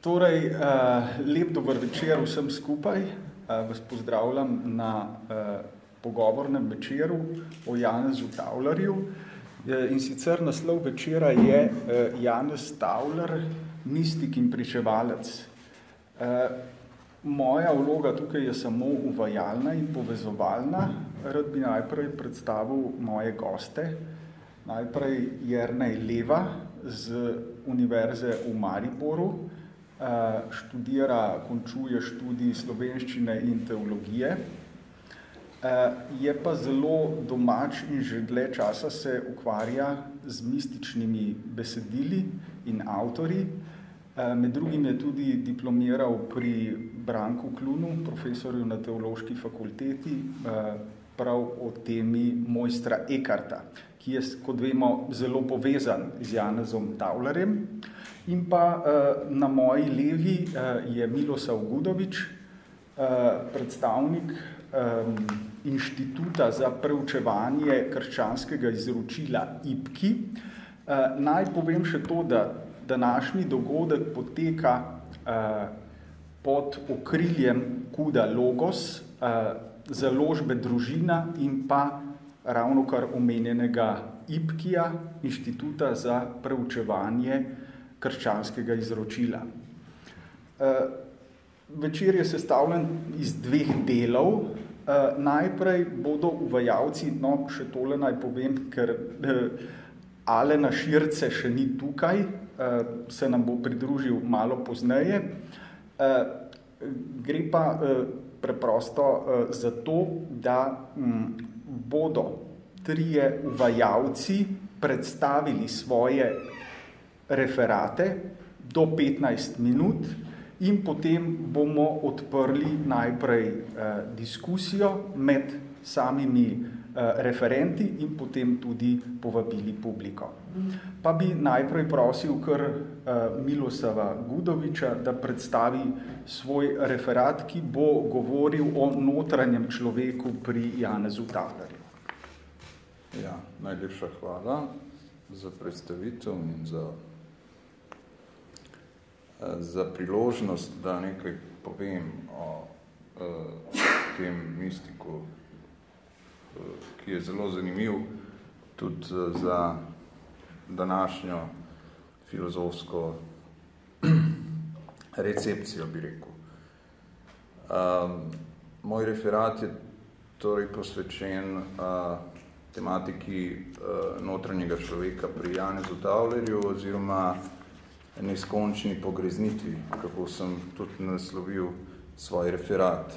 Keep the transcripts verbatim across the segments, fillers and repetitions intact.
Torej, lep dober večer vsem skupaj. Vas pozdravljam na pogovornem večeru o Janezu Tavlerju. In sicer naslov večera je Janez Tavler, mistik in pričevalec. Moja vloga tukaj je samo uvajalna in povezovalna. Rad bi najprej predstavil moje goste. Najprej Jernej Leva z Univerze v Mariboru. Študira, končuje študij slovenščine in teologije. Je pa zelo domač in že dlje časa se ukvarja z mističnimi besedili in avtorji. Med drugim je tudi diplomiral pri Branku Klunu, profesorju na Teološki fakulteti, prav o temi mojstra Ekarta, ki je, kot vemo, zelo povezan z Janezom Tavlerjem. In pa na moji levi je Milosav Gudovič, predstavnik Inštituta za preučevanje krščanskega izročila I P K I. Naj povem še to, da današnji dogodek poteka pod okriljem Kuda Logos, založbe Družina in pa ravnokar omenjenega I P K I-ja, Inštituta za preučevanje krščanskega izročila. Večer je sestavljen iz dveh delov. Najprej bodo uvajalci, no še tole naj povem, ker Alena Širce še ni tukaj, se nam bo pridružil malo pozneje. Gre pa preprosto za to, da bodo trije uvajalci predstavili svoje referate do petnajst minut in potem bomo odprli najprej diskusijo med samimi referenti in potem tudi povabili publiko. Pa bi najprej prosil kar Milosava Gudoviča, da predstavi svoj referat, ki bo govoril o notranjem človeku pri Janezu Tavlerju. Ja, najlepša hvala za predstavitev in za za priložnost, da nekaj povem o tem mistiku, ki je zelo zanimiv tudi za današnjo filozofsko recepcijo, bi rekel. Moj referat je torej posvečen tematiki notranjega človeka pri Janezu Tavlerju oziroma neskončni pogreznitvi, kako sem tudi naslovil svoj referat.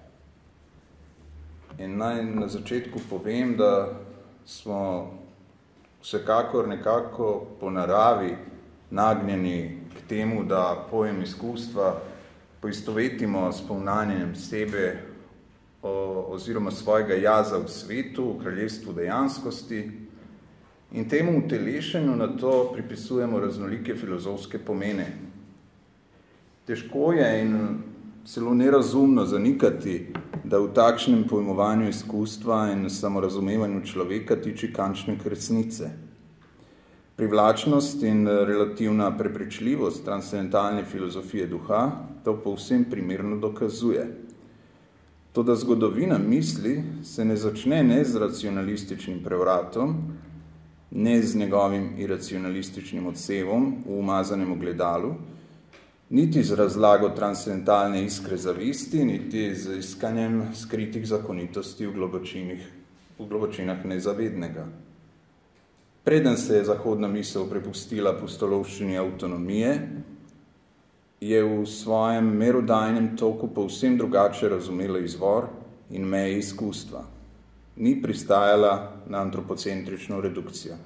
In naj na začetku povem, da smo vsekakor nekako po naravi nagnjeni k temu, da pojem izkustva poistovetimo s povnanjem sebe oziroma svojega jaza v svetu, v kraljestvu dejanskosti, in temu utelešenju na to pripisujemo raznolike filozofske pomene. Težko je in celo nerazumno zanikati, da v takšnem pojmovanju izkustva in samorazumevanju človeka tiči kančnik resnice. Privlačnost in relativna prepričljivost transcendentalne filozofije duha to povsem primerno dokazuje. Toda zgodovina misli se ne začne ne z racionalističnim prevratom, ne z njegovim iracionalističnim odsevom v umazanem ogledalu, niti z razlago transcendentalne iskre zavisti, niti z iskanjem skritih zakonitosti v globočinah, v globočinah nezavednega. Preden se je zahodna misel prepustila pustolovščini avtonomije, je v svojem merodajnem toku povsem drugače razumela izvor in meje izkustva. Ni pristajala na antropocentrično redukcijo.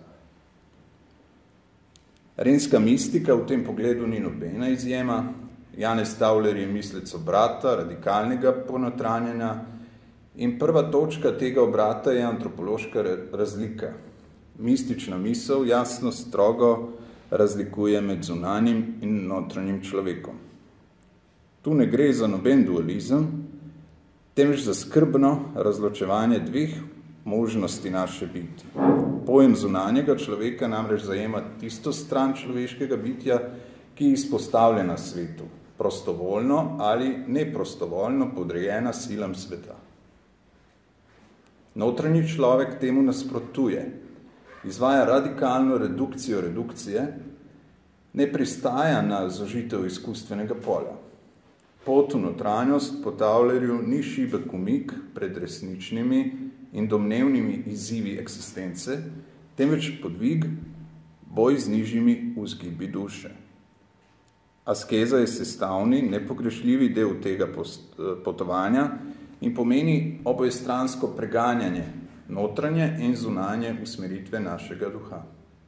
Rimska mistika v tem pogledu ni nobena izjema. Janez Tavler je mislec obrata, radikalnega ponotranjenja in prva točka tega obrata je antropološka razlika. Mistična misel jasno strogo razlikuje med zunanjim in notranjim človekom. Tu ne gre za noben dualizem, temveč za skrbno razločevanje dveh možnosti naše biti. Pojem zunanjega človeka namreč zajema tisto stran človeškega bitja, ki izpostavlja na svetu, prostovoljno ali neprostovoljno podrejena silam sveta. Notranji človek temu nasprotuje, izvaja radikalno redukcijo redukcije, ne pristaja na zožitev izkustvenega polja. Pot v notranjost po Taulerju ni šibek umik pred resničnimi in domnevnimi izzivi eksistence, temveč podvig, boj z nižjimi vzgibi duše. Askeza je sestavni, nepogrešljivi del tega potovanja in pomeni obojestransko preganjanje notranje in zunanje usmeritve našega duha.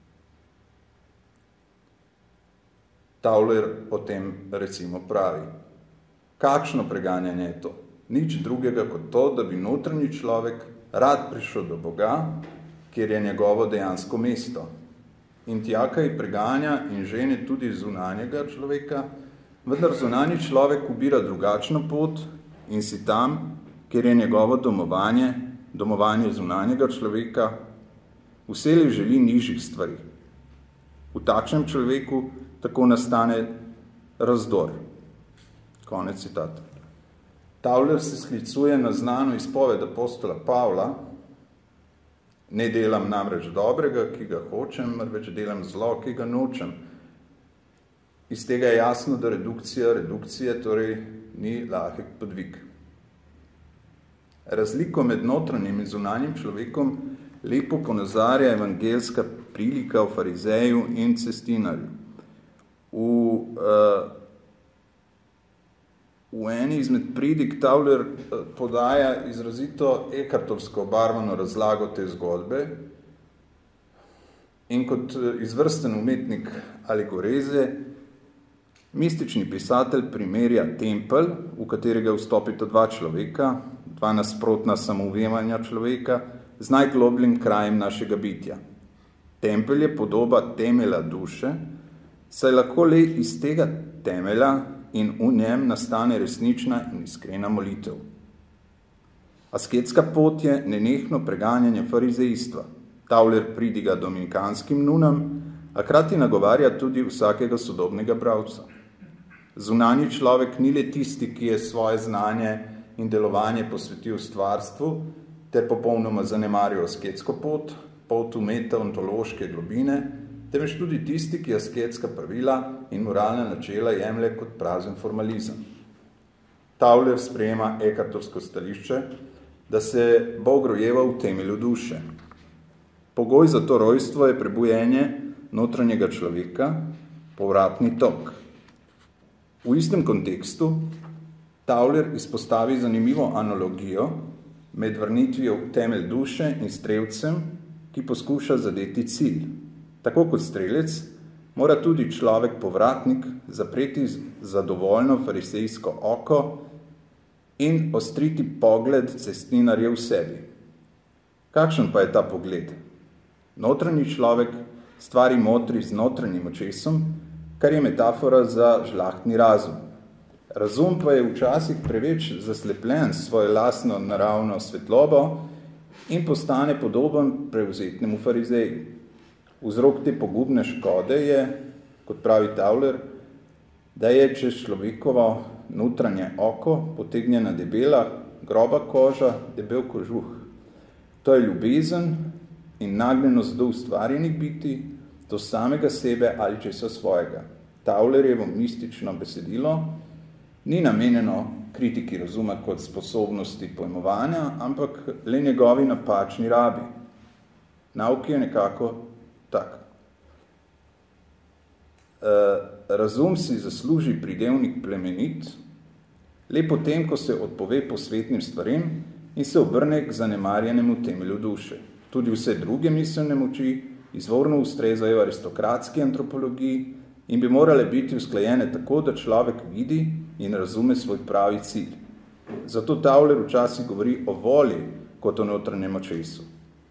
Tauler o tem recimo pravi: kakšno preganjanje je to? Nič drugega kot to, da bi notranji človek rad prišel do Boga, kjer je njegovo dejansko mesto. In tjakaj preganja in žene tudi zunanjega človeka, vendar zunanji človek ubira drugačno pot in si tam, kjer je njegovo domovanje, domovanje zunanjega človeka, vselej želi nižjih stvari. V takšnem človeku tako nastane razdor. Konec citata. Tauler se sklicuje na znano izpoved apostola Pavla: ne delam namreč dobrega, ki ga hočem, marveč delam zlo, ki ga nočem. Iz tega je jasno, da redukcija redukcije torej ni lahek podvig. Razliko med notranjim in zunanjim človekom lepo ponazarja evangelska prilika o farizeju in cestinarju. V, uh, v eni izmed pridig Tauler podaja izrazito ekartovsko obarvano razlago te zgodbe in kot izvrsten umetnik alegoreze mistični pisatelj primerja tempelj, v katerega vstopita dva človeka, dva nasprotna samouvemanja človeka, z najglobljim krajem našega bitja. Tempelj je podoba temelja duše, saj lahko le iz tega temelja in v njem nastane resnična in iskrena molitev. Asketska pot je nenehno preganjanje farizejstva. Tauler pridiga dominikanskim nunam, a krati nagovarja tudi vsakega sodobnega bralca. Zunanji človek ni le tisti, ki je svoje znanje in delovanje posvetil stvarstvu, ter popolnoma zanemaril asketsko pot, pot v metaontološke globine, temveč tudi tisti, ki asketska pravila in moralna načela jemlje kot prazen formalizem. Tauler sprejema ekartovsko stališče, da se Bog rojeva v temelju duše. Pogoj za to rojstvo je prebujenje notranjega človeka, povratni tok. V istem kontekstu Tauler izpostavi zanimivo analogijo med vrnitvijo v temelj duše in strelcem, ki poskuša zadeti cilj. Tako kot strelec, mora tudi človek povratnik zapreti zadovoljno farisejsko oko in ostriti pogled cestninarja v sebi. Kakšen pa je ta pogled? Notranji človek stvari motri z notranjim očesom, kar je metafora za žlahtni razum. Razum pa je včasih preveč zaslepljen s svojo lastno naravno svetlobo in postane podoben prevzetnemu farizeju. Vzrok te pogubne škode je, kot pravi Tauler, da je čez človekovo notranje oko potegnjena debela, groba koža, debel kožuh. To je ljubezen in nagnjenost do ustvarjenih biti, do samega sebe ali česa svojega. Taulerjevo mistično besedilo ni namenjeno kritiki razuma kot sposobnosti pojmovanja, ampak le njegovi napačni rabi. Nauk je nekako tak. Razum si zasluži pridevnik plemenit, le potem, ko se odpove posvetnim stvarem in se obrne k zanemarjenemu temelju duše. Tudi vse druge miselne moči izvorno ustrezajo aristokratski antropologiji in bi morale biti usklajene tako, da človek vidi in razume svoj pravi cilj. Zato Tauler včasih govori o volji kot o notranjem očesu.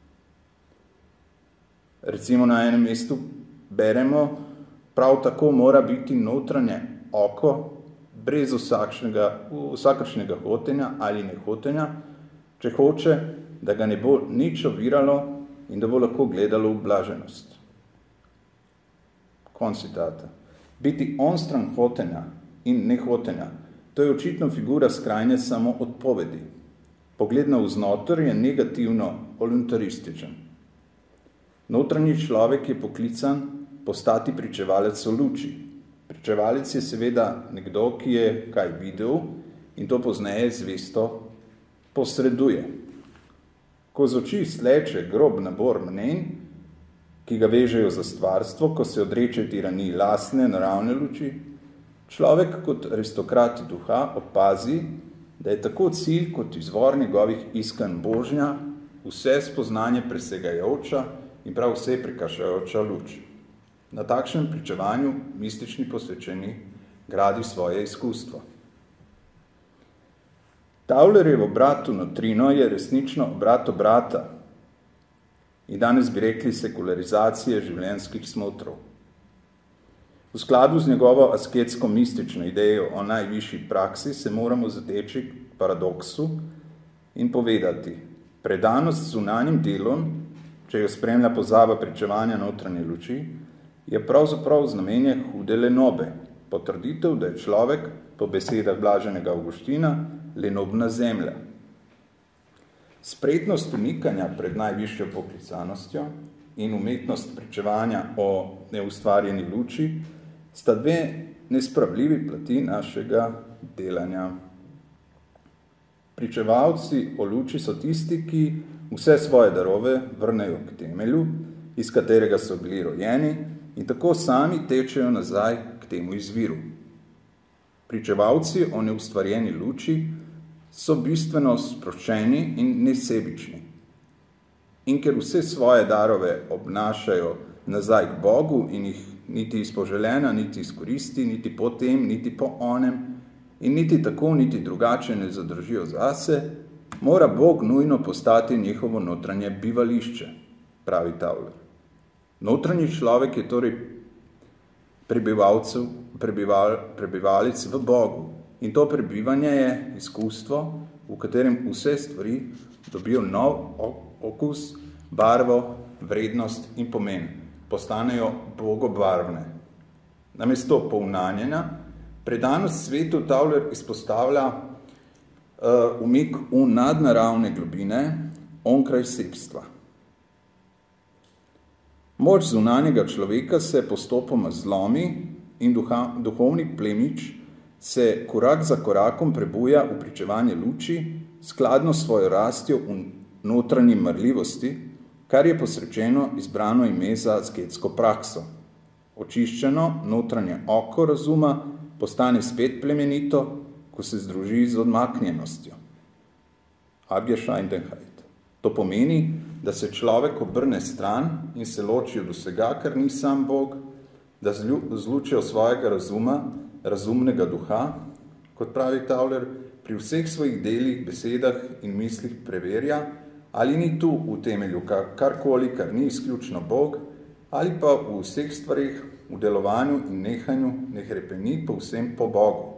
Recimo na enem mestu beremo, prav tako mora biti notranje oko brez vsakršnega hotenja ali nehotenja, če hoče, da ga ne bo nič oviralo in da bo lahko gledalo v blaženost. Konc citata. Biti onstran hotenja in nehotenja, to je očitno figura skrajne samo odpovedi. Pogled na vznoter je negativno voluntarističen. Notranji človek je poklican postati pričevalec o luči. Pričevalec je seveda nekdo, ki je kaj videl in to pozneje zvesto posreduje. Ko z oči sleče grob nabor mnenj, ki ga vežejo za stvarstvo, ko se odreče tiraniji lastne, naravne luči, človek kot aristokrat duha opazi, da je tako cilj kot izvor njegovih iskanj božnja, vse spoznanje presegajoča in prav vse prekašajoča luč. Na takšnem pričevanju mistični posvečeni gradi svoje izkustvo. Taulerjev obrat v notrino je resnično obrat obrata in danes bi rekli sekularizacije življenjskih smotrov. V skladu z njegovo asketsko-mistično idejo o najvišji praksi se moramo zateči k paradoksu in povedati, predanost zunanjim delom, če jo spremlja pozaba pričevanja notranje luči, je pravzaprav znamenje hude lenobe, potrditev, da je človek, po besedah blaženega Avguština, lenobna zemlja. Spretnost umikanja pred najvišjo poklicanostjo in umetnost pričevanja o neustvarjeni luči sta dve nespravljivi plati našega delanja. Pričevalci o luči so tisti, ki vse svoje darove vrnejo k temelju, iz katerega so bili rojeni in tako sami tečejo nazaj k temu izviru. Pričevalci o neustvarjeni luči so bistveno sproščeni in nesebični. In ker vse svoje darove obnašajo nazaj k Bogu in jih niti iz poželena, niti iz koristi, niti po tem, niti po onem in niti tako, niti drugače ne zadržijo zase, mora Bog nujno postati njihovo notranje bivališče, pravi Tauler. Notranji človek je torej prebivalcev, prebival, prebivalec v Bogu in to prebivanje je izkustvo, v katerem vse stvari dobijo nov okus, barvo, vrednost in pomen. Postanejo bogobarvne. Namesto povnanjena, predanost svetu Tauler izpostavlja uh, umik v nadnaravne globine onkraj sebstva. Moč zunanjega človeka se postopoma zlomi in duha, duhovni plemič se korak za korakom prebuja v pričevanje luči, skladno s svojo rastjo v notranji marljivosti, kar je posrečeno izbrano ime za asketsko prakso. Očiščeno notranje oko razuma postane spet plemenito, ko se združi z odmaknjenostjo. Abgescheidenheit. To pomeni, da se človek obrne stran in se loči od vsega, kar ni sam Bog, da zlučijo svojega razuma, razumnega duha, kot pravi Tauler, pri vseh svojih delih, besedah in mislih preverja, ali ni tu v temelju karkoli, kar ni izključno Bog, ali pa v vseh stvarih, v delovanju in nehanju ne hrepeni povsem po Bogu.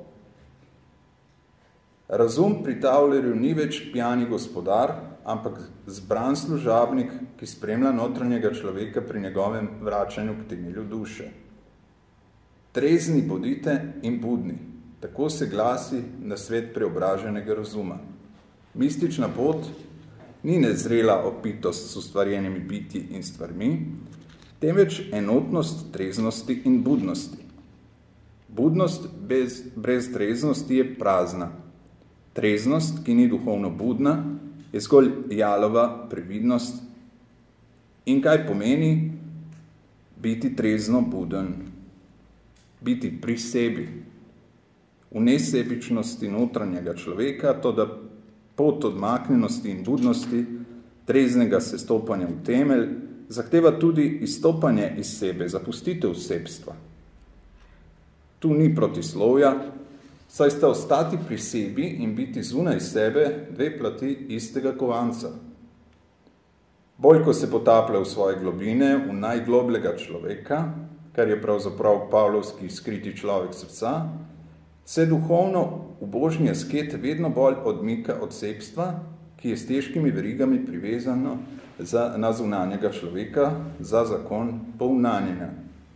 Razum pri Taulerju ni več pijani gospodar, ampak zbran služabnik, ki spremlja notranjega človeka pri njegovem vračanju k temelju duše. Trezni bodite in budni, tako se glasi na svet preobraženega razuma. Mistična pot ni nezrela opitost s ustvarjenimi biti in stvarmi, temveč enotnost treznosti in budnosti. Budnost bez, brez treznosti je prazna. Treznost, ki ni duhovno budna, je zgolj jalova previdnost. In kaj pomeni biti trezno buden? Biti pri sebi. V nesebičnosti notranjega človeka, to da pot odmaknjenosti in budnosti, treznega sestopanja v temelj, zahteva tudi izstopanje iz sebe, zapustitev sebstva. Tu ni protislovja, saj sta ostati pri sebi in biti zunaj sebe dve plati istega kovanca. Bolj, ko se potaplja v svoje globine, v najglobljega človeka, kar je pravzaprav pavlovski skriti človek srca, se duhovno ubožni asket vedno bolj odmika od sebstva, ki je s težkimi verigami privezano za, na zunanjega človeka za zakon povnanjenja.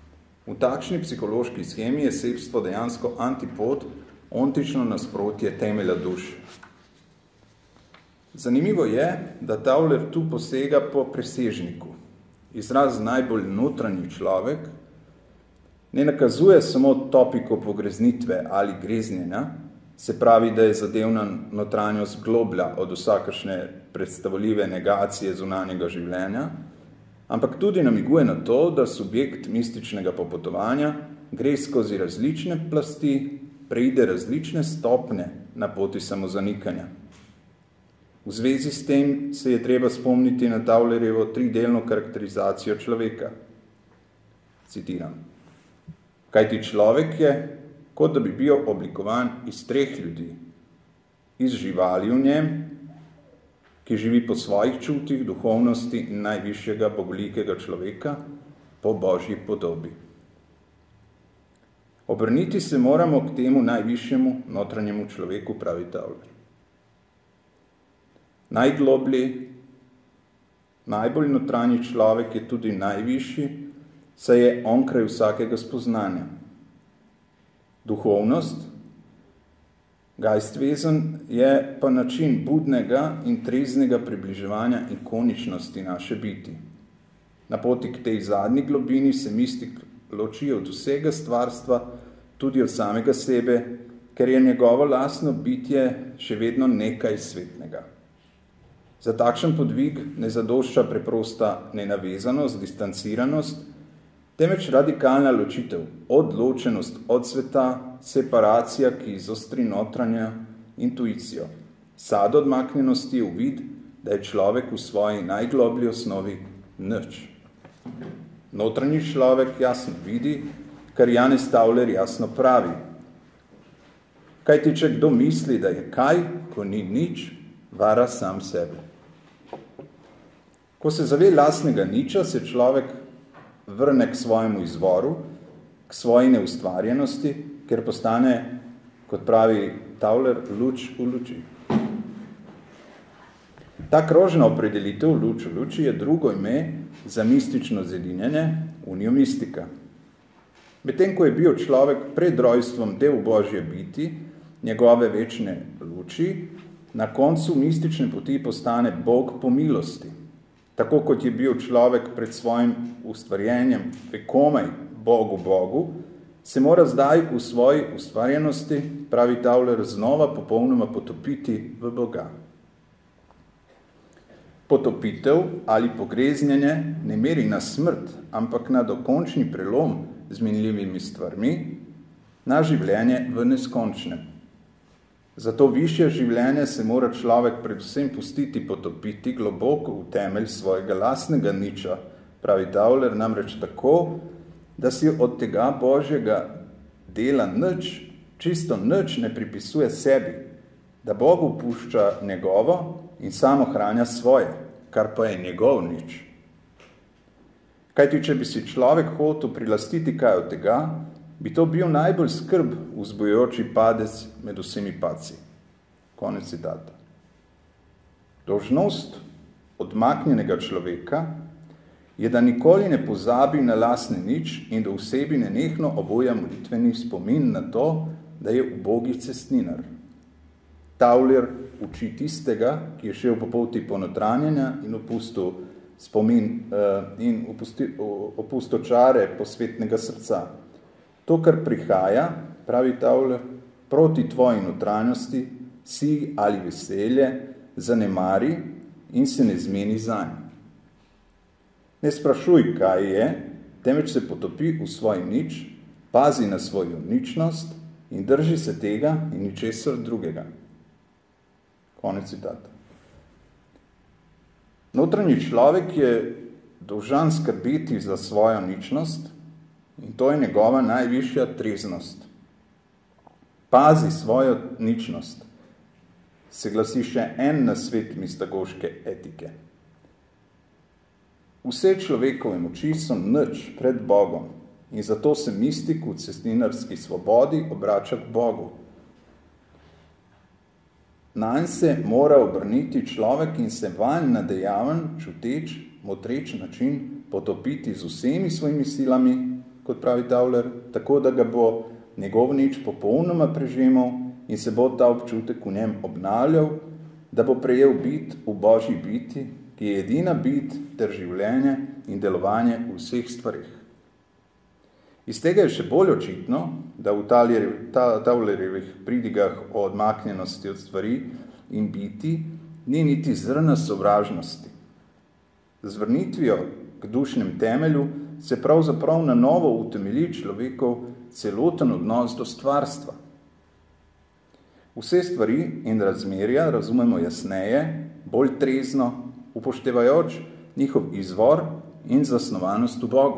V takšni psihološki schemi je sebstvo dejansko antipod, ontično nasprotje temelja duše. Zanimivo je, da Tauler tu posega po presežniku. Izraz najbolj notranji človek ne nakazuje samo topiko pogreznitve ali greznjenja, se pravi, da je zadevna notranjost globlja od vsakršne predstavljive negacije zunanjega življenja, ampak tudi namiguje na to, da subjekt mističnega popotovanja gre skozi različne plasti, preide različne stopne na poti samozanikanja. V zvezi s tem se je treba spomniti na Taulerjevo tridelno karakterizacijo človeka. Citiram. Kajti človek je, kot da bi bil oblikovan iz treh ljudi, iz živali v njem, ki živi po svojih čutih, duhovnosti in najvišjega bogolikega človeka, po Božji podobi. Obrniti se moramo k temu najvišjemu notranjemu človeku, pravi Tauler. Najgloblji, najbolj notranji človek je tudi najvišji, saj je onkraj vsakega spoznanja. Duhovnost, Geistwesen, je pa način budnega in treznega približevanja ikoničnosti naše biti. Na poti k tej zadnji globini se mistik loči od vsega stvarstva, tudi od samega sebe, ker je njegovo lastno bitje še vedno nekaj svetnega. Za takšen podvig ne zadošča preprosta nenavezanost, distanciranost, temveč radikalna ločitev, odločenost od sveta, separacija, ki izostri notranja intuicijo. Sad odmaknjenosti je uvid, da je človek v svoji najgloblji osnovi nič. Notranji človek jasno vidi, kar Janez Tauler jasno pravi. Kajti, če kdo misli, da je kaj, ko ni nič, vara sam sebe. Ko se zave lastnega niča, se človek vrne k svojemu izvoru, k svoji neustvarjenosti, ker postane, kot pravi Tauler, luč v luči. Ta krožna opredelitev luč v luči je drugo ime za mistično zedinjenje, uniomistika. Medtem ko je bil človek pred rojstvom del Božje biti, njegove večne luči, na koncu mistične poti postane Bog po milosti. Tako kot je bil človek pred svojim ustvarjenjem vekomaj Bogu Bogu, se mora zdaj v svoji ustvarjenosti, pravi Tauler, znova popolnoma potopiti v Boga. Potopitev ali pogreznjenje ne meri na smrt, ampak na dokončni prelom z minljivimi stvarmi, na življenje v neskončnem. Zato višje življenje se mora človek predvsem pustiti potopiti globoko v temelj svojega lastnega niča, pravi Tauler, namreč tako, da si od tega Božjega dela nič, čisto nič ne pripisuje sebi, da Bogu pušča njegovo in samo hranja svoje, kar pa je njegov nič. Kajti, če bi si človek hotel prilastiti kaj od tega, bi to bil najbolj skrb vzbujoči padec med vsemi padci. Konec citata. Dolžnost odmaknjenega človeka je, da nikoli ne pozabi na lastne nič in da v sebi nenehno obuja molitveni spomin na to, da je ubogi cestninar. Tauler uči tistega, ki je šel po poti ponotranjenja in opustil spomin uh, in opustil čare posvetnega srca. To, kar prihaja, pravi Tauler, proti tvoji notranjosti, si ali veselje, zanemari in se ne zmeni zanj. Ne sprašuj, kaj je, temveč se potopi v svoj nič, pazi na svojo ničnost in drži se tega in ničesar drugega. Konec citata. Notranji človek je dolžan skrbeti za svojo ničnost, in to je njegova najvišja treznost. Pazi svojo ničnost, se glasi še en nasvet mistagoške etike. Vse človekove moči so nič pred Bogom in zato se mistik v cestninarski svobodi obrača k Bogu. Nanj se mora obrniti človek in se vanj na dejaven, čuteč, motreč način potopiti z vsemi svojimi silami, kot pravi Tauler, tako da ga bo njegov nič popolnoma prežemal in se bo ta občutek v njem obnavljal, da bo prejel bit v Božji biti, ki je edina bit ter življenje in delovanje v vseh stvarih. Iz tega je še bolj očitno, da v Taulerjevih pridigah o odmaknjenosti od stvari in biti ni niti zrna sovražnosti. Z vrnitvijo k dušnem temelju se pravzaprav na novo utemelji človekov celoten odnos do stvarstva. Vse stvari in razmerja razumemo jasneje, bolj trezno, upoštevajoč njihov izvor in zasnovanost v Bogu.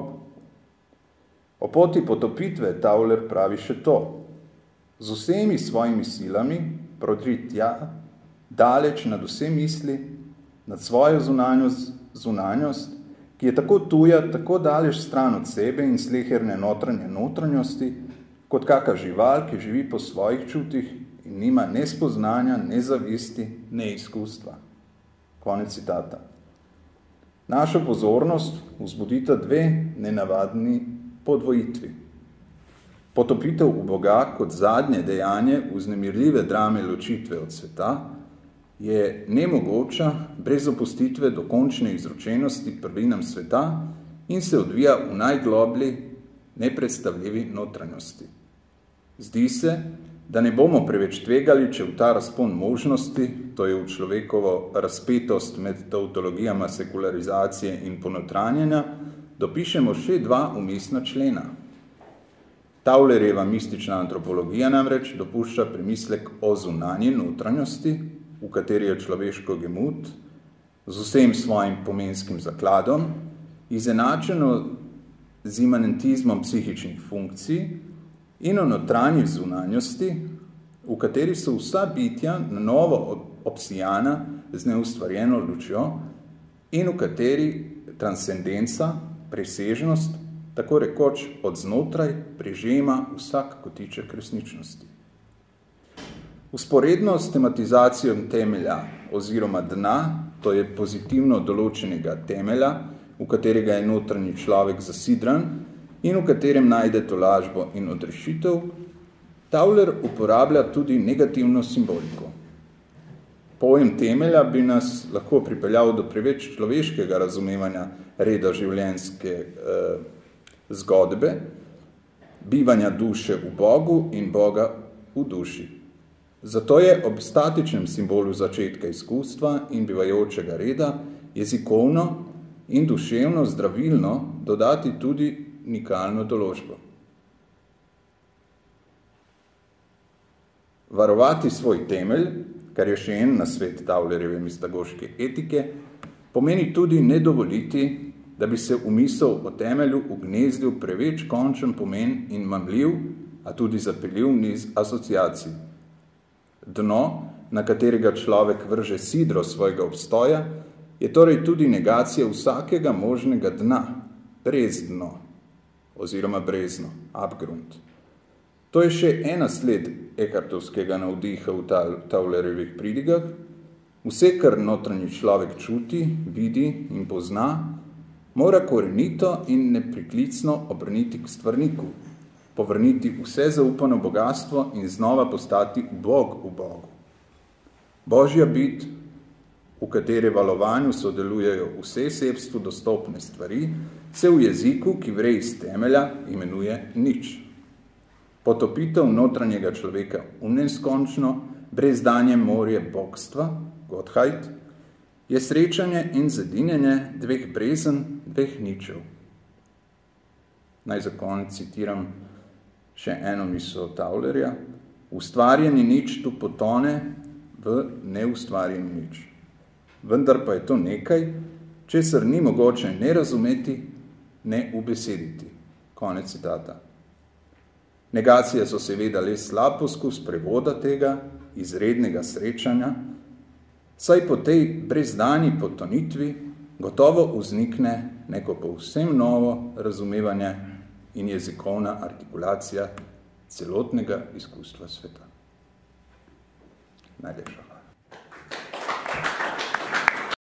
O poti potopitve Tauler pravi še to. Z vsemi svojimi silami prodri tja, daleč nad vse misli, nad svojo zunanjost, zunanjost, ki je tako tuja, tako daleč stran od sebe in sleherne notranje notranjosti, kot kaka žival, ki živi po svojih čutih in nima ne spoznanja, ne zavisti, ne izkustva. Konec citata. Našo pozornost vzbudita dve nenavadni podvojitvi. Potopitev v Boga kot zadnje dejanje vznemirljive drame ločitve od sveta je nemogoča brez opustitve do končne izročenosti prvinam sveta in se odvija v najgloblji, nepredstavljivi notranjosti. Zdi se, da ne bomo preveč tvegali, če v ta razpon možnosti, to je v človekovo razpetost med tautologijama sekularizacije in ponotranjenja, dopišemo še dva umestna člena. Taulerjeva mistična antropologija namreč dopušča premislek o zunanji notranjosti, v kateri je človeško gemut, z vsem svojim pomenskim zakladom, izenačeno z imanentizmom psihičnih funkcij in o notranji zunanjosti, v kateri so vsa bitja na novo obsijana z neustvarjeno lučjo in v kateri transcendenca, presežnost, tako rekoč od znotraj prežema vsak kotiček resničnosti. Usporedno s tematizacijo temelja oziroma dna, to je pozitivno določenega temelja, v katerega je notranji človek zasidran in v katerem najde tolažbo in odrešitev, Tauler uporablja tudi negativno simboliko. Pojem temelja bi nas lahko pripeljal do preveč človeškega razumevanja reda življenjske eh, zgodbe, bivanja duše v Bogu in Boga v duši. Zato je ob statičnem simbolu začetka izkustva in bivajočega reda jezikovno in duševno zdravilno dodati tudi nikalno določbo. Varovati svoj temelj, kar je še en nasvet Taulerjeve mistagoške etike, pomeni tudi ne dovoliti, da bi se v misel o temelju ugnezdil preveč končen pomen in mamljiv, a tudi zapeljiv niz asociacij. Dno, na katerega človek vrže sidro svojega obstoja, je torej tudi negacija vsakega možnega dna, brez dno, oziroma brezno, abgrund. To je še ena sled ekartovskega navdiha v Taulerjevih pridigah. Vse, kar notranji človek čuti, vidi in pozna, mora korenito in nepriklicno obrniti k stvarniku, povrniti vse zaupano bogatstvo in znova postati Bog v Bogu. Božja bit, v katere valovanju sodelujejo vse sebstvu dostopne stvari, se v jeziku, ki vre iz temelja, imenuje nič. Potopitev notranjega človeka v neskončno, brezdanje morje bogstva, Gottheit, je srečanje in zedinjenje dveh brezen, dveh ničev. Naj za konec citiram še eno misel Taulerja. Ustvarjeni nič tu potone v neustvarjeni nič. Vendar pa je to nekaj, česar ni mogoče ne razumeti, ne ubesediti. Konec citata. Negacije so seveda le slab poskus prevoda tega izrednega srečanja, saj po tej brezdani potonitvi gotovo vznikne neko povsem novo razumevanje in jezikovna artikulacija celotnega izkustva sveta. Najlepša hvala.